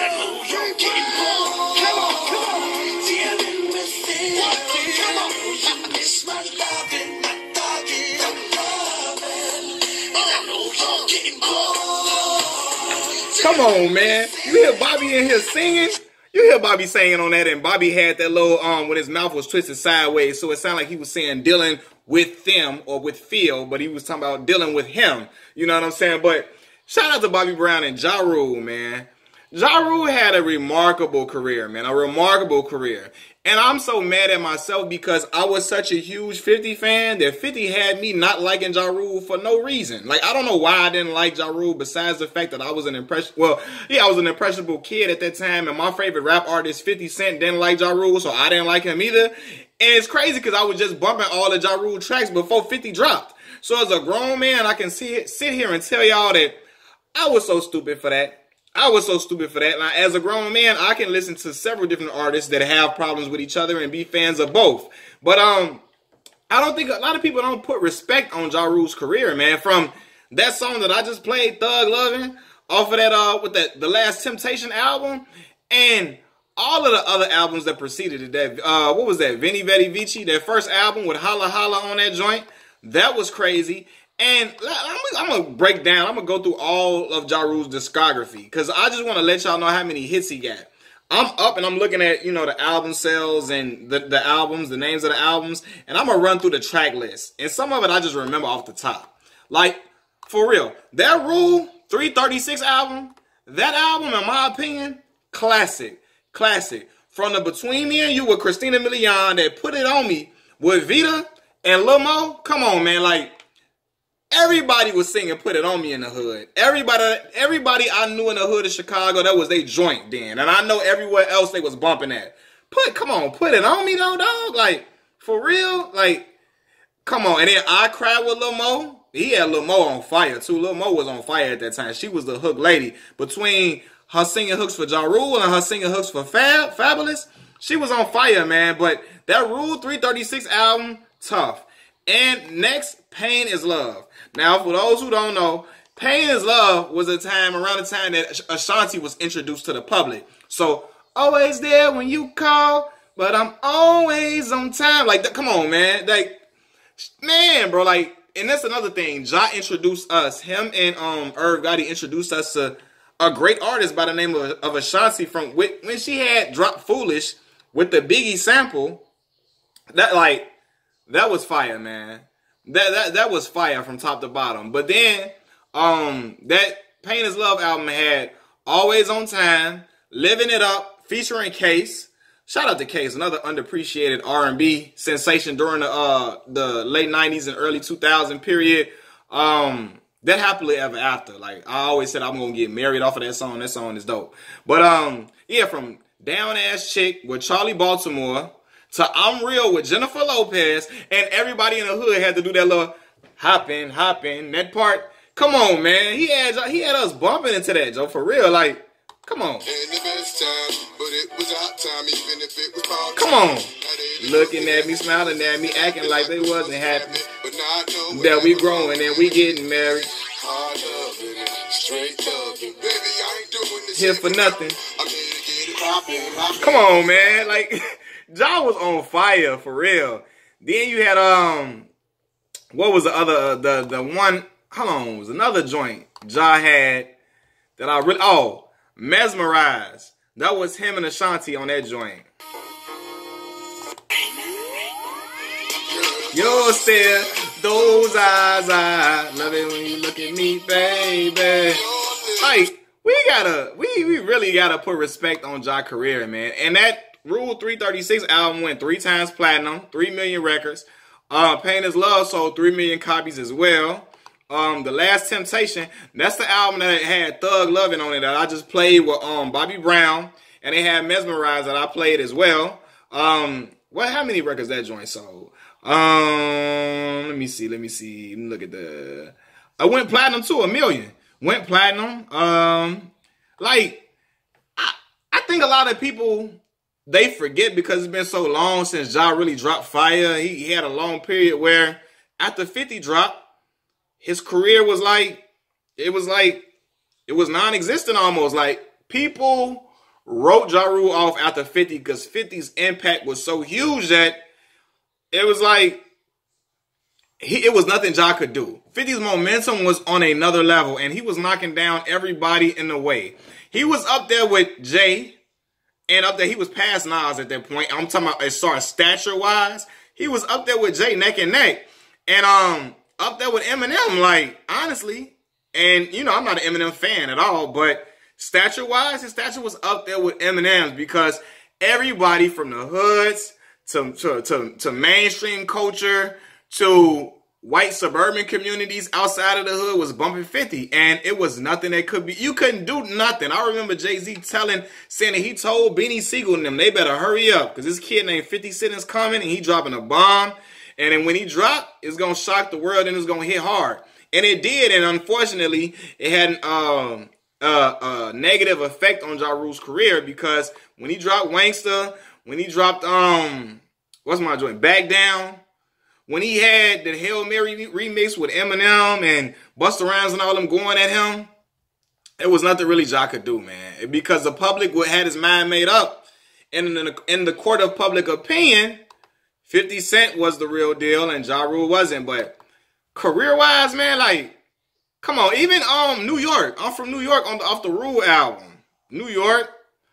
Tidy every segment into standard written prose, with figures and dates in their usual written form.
know you're getting bored. Come on, come on. Dealing with it. Come on. You miss my loving, my dogging, I'm loving. And I know you're getting bored. Come on, man. You hear Bobby in here singing? You hear Bobby singing on that, and Bobby had that little, when his mouth was twisted sideways, so it sounded like he was saying dealing with them or with Phil, but he was talking about dealing with him. You know what I'm saying? But shout out to Bobby Brown and Ja Rule, man. Ja Rule had a remarkable career, man. A remarkable career. And I'm so mad at myself because I was such a huge 50 fan that 50 had me not liking Ja Rule for no reason. Like, I don't know why I didn't like Ja Rule besides the fact that I was an impressionable kid at that time, and my favorite rap artist, 50 Cent, didn't like Ja Rule, so I didn't like him either. And it's crazy because I was just bumping all the Ja Rule tracks before 50 dropped. So as a grown man, I can sit here and tell y'all that I was so stupid for that. I was so stupid for that. Now, as a grown man, I can listen to several different artists that have problems with each other and be fans of both. But I don't think a lot of people don't put respect on Ja Rule's career, man. From that song that I just played, Thug Lovin', off of that with the Last Temptation album, and all of the other albums that preceded it. That what was that? Veni Vidi Vici, that first album with Holla Holla on that joint. That was crazy. And I'm going to break down. I'm going to go through all of Ja Rule's discography because I just want to let y'all know how many hits he got. I'm up and I'm looking at, the album sales and the albums, the names of the albums, and I'm going to run through the track list. And some of it I just remember off the top. Like, for real, that Rule 336 album, that album, in my opinion, classic. Classic. From the Between Me and You with Christina Milian that Put It On Me with Vita and Lil Mo. Come on, man. Like, everybody was singing Put It On Me in the hood. Everybody I knew in the hood of Chicago, that was their joint then. And I know everywhere else they was bumping that. Come on, Put It On Me though, dog. Like, for real? Like, come on. And then I Cried with Lil Mo. He had Lil Mo on fire too. Lil Mo was on fire at that time. She was the hook lady. Between her singing hooks for Ja Rule and her singing hooks for Fabulous, she was on fire, man. But that Rule 336 album, tough. And next, Pain Is Love. Now, for those who don't know, Pain Is Love was around the time that Ashanti was introduced to the public. So, always there when you call, but I'm always on time. Like, come on, man. Like, man, bro, like, and that's another thing. Ja introduced us. Him and Irv Gotti introduced us to a great artist by the name of Ashanti from when she had dropped Foolish with the Biggie sample. That was fire, man. That was fire from top to bottom. But then that Pain Is Love album had Always on Time, Living It Up, featuring Case. Shout out to Case, another underappreciated R&B sensation during the late 90s and early 2000 period. That Happily Ever After. Like, I always said I'm going to get married off of that song. That song is dope. But yeah, from Down Ass Chick with Charlie Baltimore to I'm Real with Jennifer Lopez, and everybody in the hood had to do that little hopping, that part. Come on, man. He had us bumping into that, Joe, for real. Like, come on. Come on. Looking at me, smiling at me, acting like they wasn't happy. That we growing and we getting married. Here for nothing. Come on, man. Like, Ja was on fire for real. Then you had what was the other the one? Hold on, it was another joint Ja had that I really Mesmerize. That was him and Ashanti on that joint. Your stare, those eyes, I love it when you look at me, baby. Like, we really gotta put respect on Ja's career, man. And that Rule 336 album went 3 times platinum, 3 million records. Pain Is Love sold 3 million copies as well. The Last Temptation, that's the album that had Thug Lovin' on it that I just played with Bobby Brown, and they had Mesmerize that I played as well. How many records that joint sold? Let me see. Let me look at I went platinum to 1 million. Went platinum. I think a lot of people, they forget because it's been so long since Ja really dropped fire. He had a long period where after 50 dropped, his career was it was non-existent almost. Like, people wrote Ja Rule off after 50 because 50's impact was so huge that it was like it was nothing Ja could do. 50's momentum was on another level, and he was knocking down everybody in the way. He was up there with Jay, and up there he was past Nas at that point. I'm talking about as far as stature-wise. He was up there with Jay neck and neck. And up there with Eminem, like, honestly. And, you know, I'm not an Eminem fan at all, but stature-wise, his stature was up there with Eminem's because everybody from the hoods to mainstream culture to white suburban communities outside of the hood was bumping 50. And it was nothing that could be, you couldn't do nothing. I remember Jay-Z saying that he told Beanie Siegel and them, they better hurry up because this kid named 50 Cent is coming and he dropping a bomb. And then when he dropped, it's going to shock the world and it's going to hit hard. And it did. And unfortunately, it had a negative effect on Ja Rule's career because when he dropped Wanksta, when he dropped, what's my joint? Back Down. When he had the Hail Mary remix with Eminem and Busta Rhymes and all them going at him, it was nothing really Ja could do, man. Because the public had his mind made up. And in the court of public opinion, 50 Cent was the real deal and Ja Rule wasn't. But career-wise, man, like, come on. Even New York. I'm from New York off the Rule album. New York.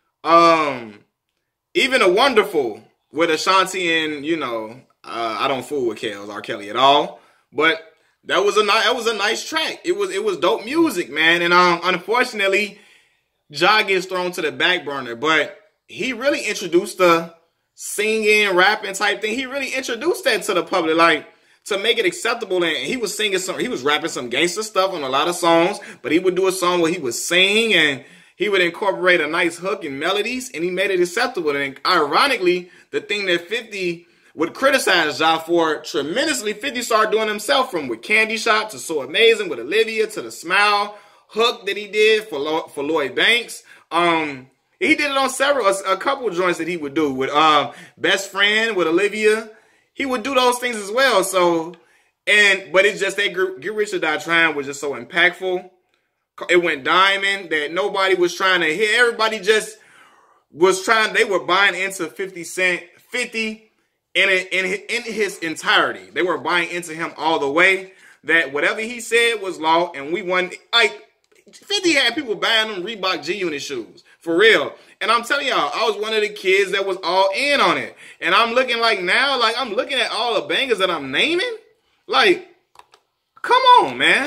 Even A Wonderful with Ashanti and, you know, I don't fool with R. Kelly at all, but that was a nice track. It was dope music, man. And unfortunately, Ja gets thrown to the back burner. But he really introduced the singing, rapping type thing. He really introduced that to the public, like to make it acceptable. And he was rapping some gangster stuff on a lot of songs. But he would do a song where he would sing and he would incorporate a nice hook and melodies, and he made it acceptable. And ironically, the thing that 50 would criticize Ja for tremendously, 50 started doing himself, from with Candy Shop to So Amazing with Olivia to the Smile hook that he did for Lloyd Banks. He did it on a couple of joints that he would do with Best Friend with Olivia. He would do those things as well. So, but it's just that Get Rich or Die Trying was just so impactful. It went diamond that nobody was trying to hit. Everybody just was trying. They were buying into 50 Cent, 50 in his entirety. They were buying into him all the way. That whatever he said was law, and we won. Like 50 had people buying them Reebok G-Unit shoes for real. And I'm telling y'all, I was one of the kids that was all in on it. And I'm looking like now, like I'm looking at all the bangers that I'm naming. Like, come on, man.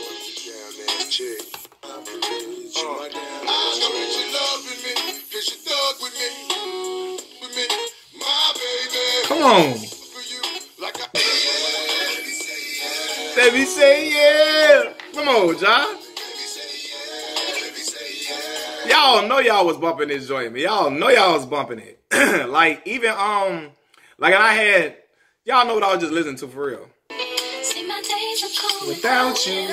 Come on. Baby say yeah. Come on, Ja. Y'all know y'all was bumping this joint, man. Y'all know y'all was bumping it. Like even like I had, y'all know what I was just listening to for real. Without you.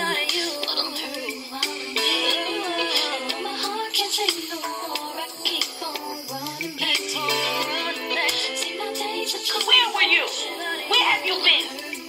Where were you? Where have you been?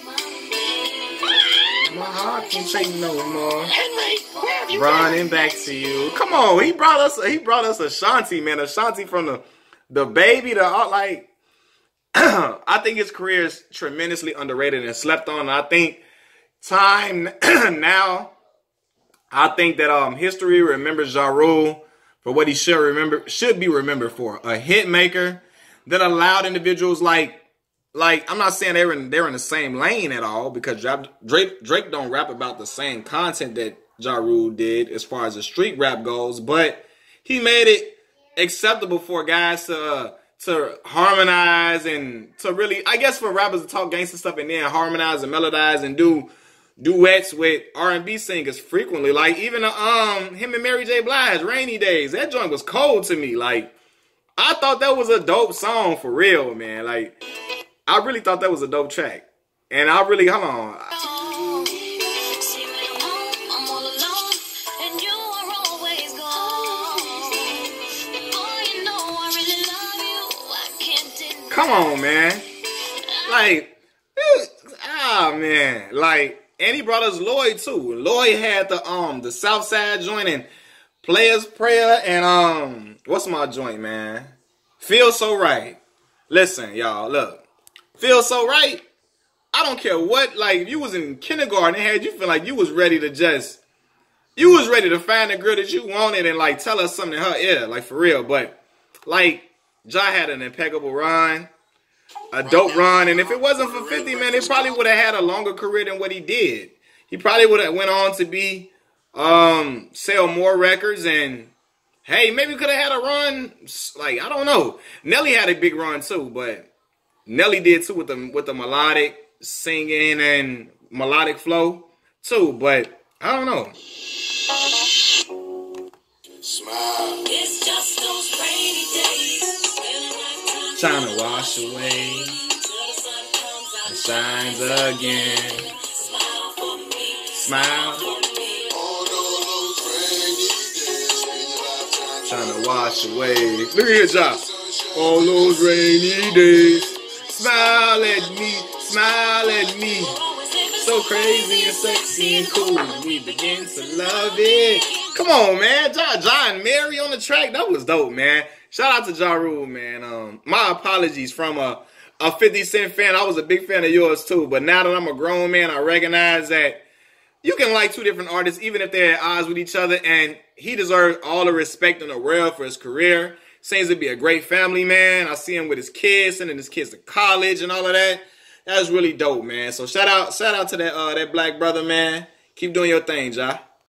My heart can't take no more. Henry, where have you Running back to you. Come on, he brought us Ashanti, man. Ashanti from the baby to like. I think his career is tremendously underrated and slept on. And I think time now. I think that history remembers Ja Rule for what he should be remembered for. A hit maker that allowed individuals like I'm not saying they're in the same lane at all, because Drake don't rap about the same content that Ja Rule did as far as the street rap goes, but he made it acceptable for guys to harmonize and to really, I guess, for rappers to talk gangster stuff and then harmonize and melodize and do duets with R&B singers frequently. Like even him and Mary J. Blige, Rainy Days, that joint was cold to me. Like I thought that was a dope song for real, man. Like I really thought that was a dope track. And I really, hold on. Come on, man. Like, man. Like, and he brought us Lloyd too. Lloyd had the South Side joint, and Players Prayer and what's my joint, man? Feel So Right. Listen, y'all, look. Feel So Right. I don't care what, like, if you was in kindergarten, it had you feel like you was ready to just, you was ready to find the girl that you wanted and, like, tell her something in her ear, like, for real. But, like, Ja had an impeccable run, a dope run, and if it wasn't for 50, man, he probably would have had a longer career than what he did. He probably would have went on to be, sell more records, and, hey, maybe could have had a run, like, I don't know. Nelly had a big run, too, but Nelly did, too, with the melodic singing and melodic flow too, but I don't know. Smile. It's just those rainy days. Trying to wash away. And shines again. Smile for me. Smile. Trying to wash away. Look at your job. All those rainy days. Smile at me. Smile at me. So crazy and sexy and cool. We begin to love it. Come on, man. Ja and Mary on the track. That was dope, man. Shout out to Ja Rule, man. My apologies from a 50 Cent fan. I was a big fan of yours, too. But now that I'm a grown man, I recognize that you can like two different artists, even if they're at odds with each other. And he deserves all the respect in the world for his career. Seems to be a great family man. I see him with his kids, sending his kids to college and all of that. That's really dope, man. So shout out to that black brother, man. Keep doing your thing, Ja.